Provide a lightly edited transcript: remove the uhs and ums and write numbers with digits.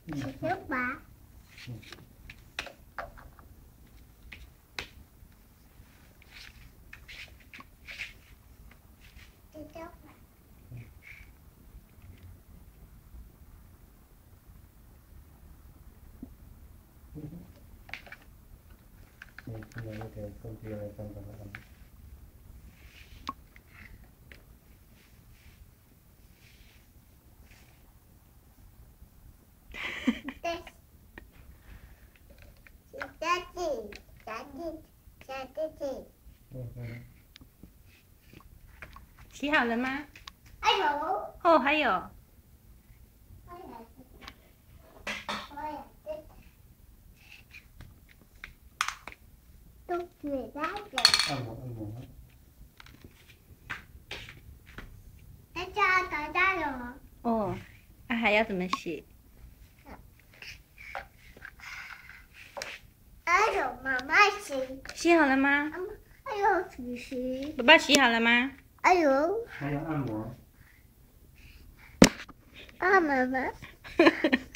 小把。 今天那个手机来上班了。 洗好了吗？ 还有。 哦，还有。 都嘴巴的。 按摩。 那家打架了吗？ 哦，那还要怎么洗？ 还有妈妈洗。 洗好了吗？ 还有洗。 爸爸洗好了吗？ 还有。 还要按摩。 妈妈。